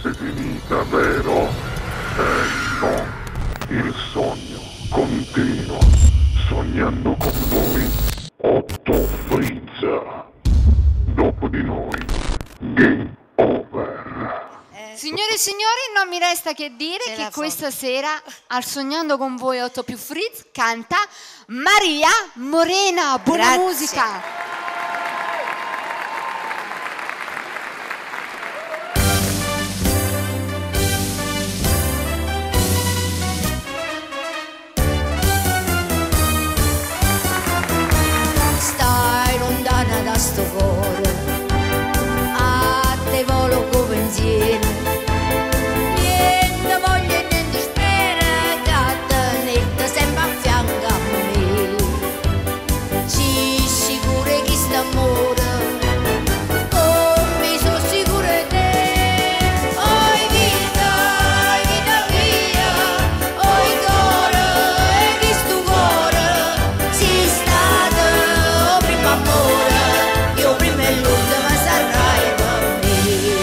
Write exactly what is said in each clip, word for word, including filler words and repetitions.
fosse finita, vero? Eh no, il sogno continua, sognando con voi Otto Frizza. Dopo di noi, game over. Signore e signori, non mi resta che dire Ce che la questa sera al Sognando con voi otto più Frizz canta Maria Morena. Buona Grazie. musica! Stai lontana da sto cuore, a te volo con pensiero, niente voglio e niente spera, che tenete sempre a fianco a me. Ci sicuro che sta amore, come sono sicuro di te. Oi vita, oi vita mia, oi cuore, e che sto cuore, si stato prima amore, io prima e l'ultima sarai per me.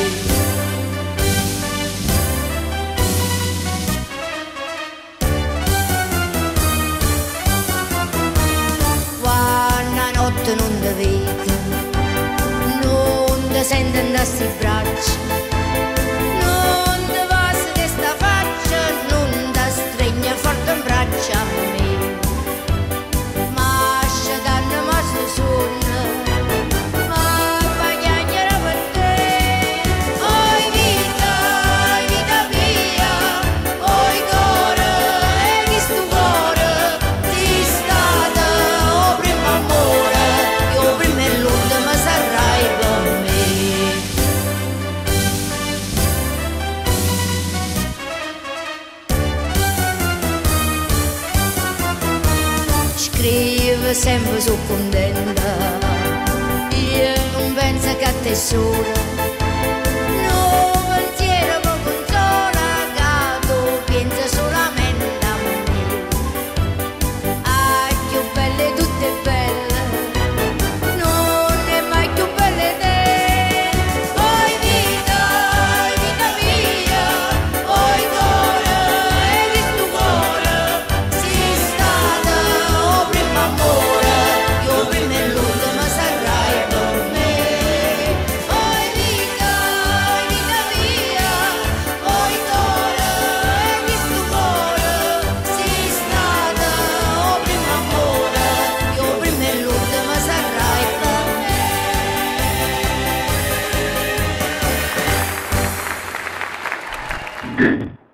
Quando a notte non ti vedo, non ti sento in questi braccia, non ti passa che sta faccia, non ti stringe forte in braccia a me. Ma scegliendo ma sto sonno, ma fa chiacchiere per te. Oi vita, oi vita mia, oi cuore, e che sto cuore, sei stata o primo amore, io prima e l'ultima sarai per me. Scrivo sempre sono contenta, io non penso che a te sola, no pensiero che consola, che tu pensi solamente a me. Ah, più belle tutte belle, non è mai più belle te. Oi vita, oi vita mia, oi cuore, e che sto cuore, sei stata o primo amore, io prima e l'ultima sarai per me. Oi vita, oi vita mia, oi cuore, e che sto cuore, sei stata o primo amore, io prima e l'ultima sarai per me. Game